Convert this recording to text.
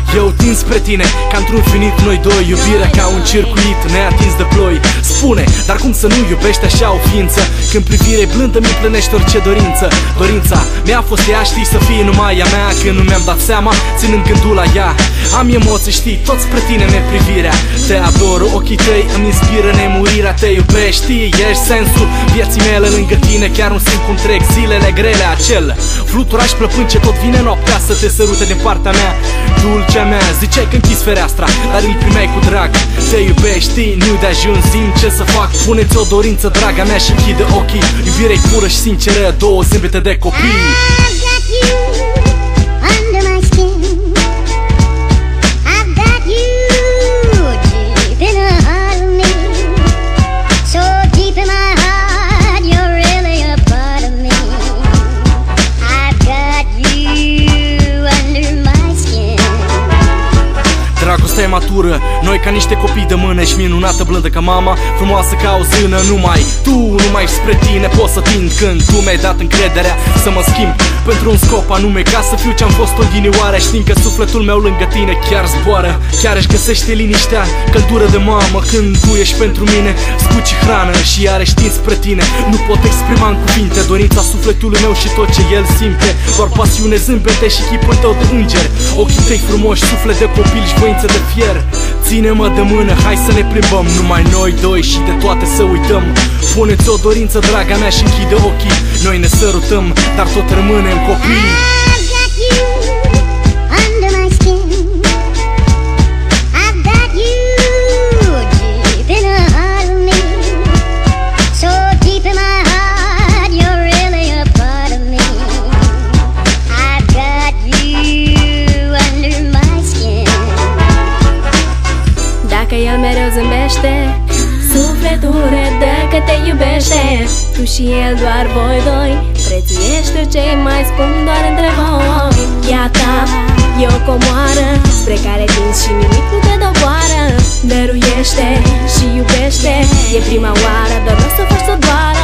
Eu tind spre tine, ca într-un finit noi doi. Iubirea ca un circuit neatins de ploi. Spune, dar cum să nu iubești așa o ființă, când privirea blândă mi plănește orice dorință. Dorința mea a fost ea, știi, să fie numai a mea. Când nu mi-am dat seama, ținând gândul la ea. Am emoții, știi, tot spre tine mi-e privirea. Te ador, ochii tăi îmi inspiră nemurirea. Te iubești, știi, ești sensul vieții mele. Lângă tine chiar nu simt cum trec zilele grele. Acel fluturaș plăpând ce tot vine noaptea să te sărute din partea mea. Dulcea mea, ziceai că închizi fereastra, dar îl primeai cu drag. Te iubești, știi, nu de ajuns, zi-mi ce să fac. Pune-ți o dorință, draga mea, și închide ochii. Iubirea-i pură și sinceră, două zâmbete de copii. Dragostea e matură, noi ca niște copii de mână. Ești minunată, blândă ca mama, frumoasă ca o zână. Numai tu, numai spre tine pot să tind, când tu mi-ai dat încrederea să mă schimb pentru un scop anume, ca să fiu ce-am fost odinioară. Știind că sufletul meu lângă tine chiar zboară, chiar își găsește liniștea, căldură de mamă. Când tu ești pentru mine, scuci hrană și iarăși tind spre tine. Nu pot exprima în cuvinte dorința sufletului meu și tot ce el simte. Doar pasiune, zâmbete și chipul tău de înger. Ochii tăi frumoși, suflet de copil și voință de fier. Ține-mă de mână, hai să ne plimbăm, numai noi doi și de toate să uităm. Pune-ți o dorință, draga mea, și închide ochii. Noi ne sărutăm, dar tot rămânem copii. El mereu zâmbește, sufletul râde că te iubește. Tu și el, doar voi doi, prețuiește cei mai scump doar între voi. Ea ta e o comoară spre care tinzi și nimic nu te doboară. Dăruiește și iubește, e prima oară, doar nu o să faci să doară.